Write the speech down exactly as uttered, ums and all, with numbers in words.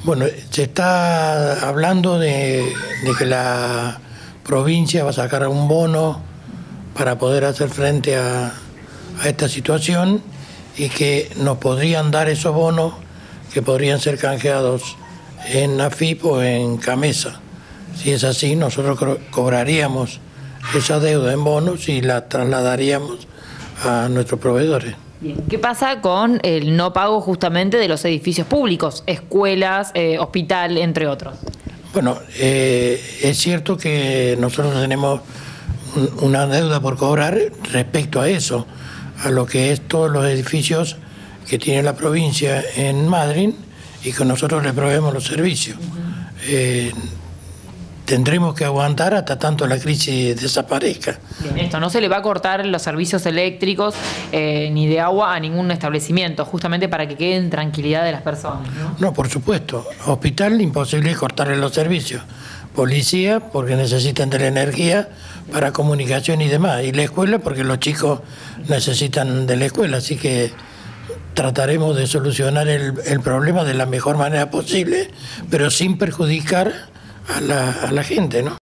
Bueno, se está hablando de, de que la provincia va a sacar un bono para poder hacer frente a, a esta situación y que nos podrían dar esos bonos que podrían ser canjeados en A F I P o en Camesa. Si es así, nosotros cobraríamos esa deuda en bonos y la trasladaríamos a nuestros proveedores. Bien. ¿Qué pasa con el no pago justamente de los edificios públicos, escuelas, eh, hospital, entre otros? Bueno, eh, es cierto que nosotros tenemos un, una deuda por cobrar respecto a eso, a lo que es todos los edificios que tiene la provincia en Madryn y que nosotros le proveemos los servicios. Uh-huh. eh, Tendremos que aguantar hasta tanto la crisis desaparezca. Bien, esto no se le va a cortar los servicios eléctricos eh, ni de agua a ningún establecimiento, justamente para que quede en tranquilidad de las personas, ¿no? No, por supuesto. Hospital, imposible cortarle los servicios. Policía, porque necesitan de la energía para comunicación y demás. Y la escuela, porque los chicos necesitan de la escuela. Así que trataremos de solucionar el, el problema de la mejor manera posible, pero sin perjudicar a la, a la gente, ¿no?